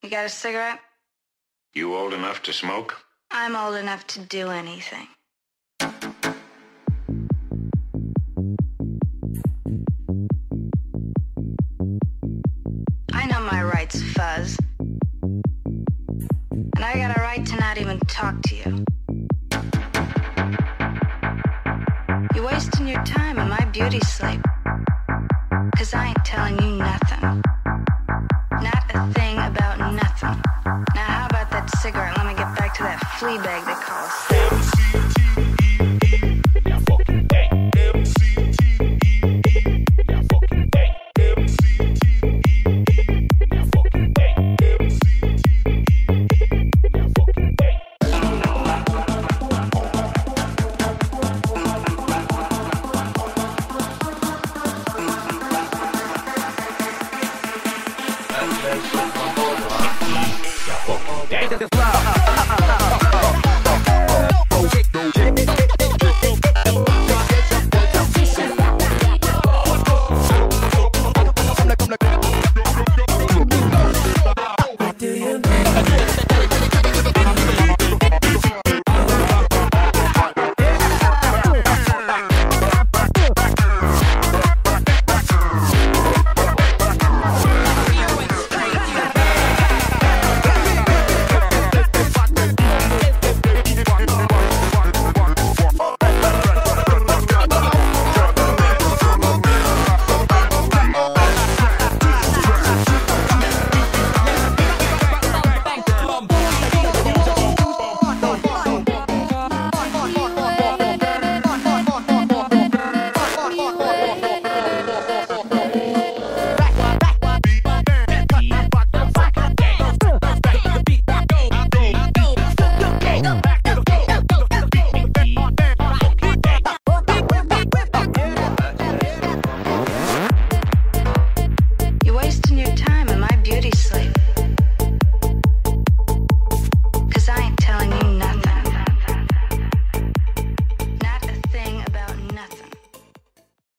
You got a cigarette? You old enough to smoke? I'm old enough to do anything. I know my rights, Fuzz. And I got a right to not even talk to you. You're wasting your time in my beauty sleep. 'Cause I ain't telling you nothing. Not a thing about nothing. Now how about that cigarette? Let me get back to that flea bag they call sex.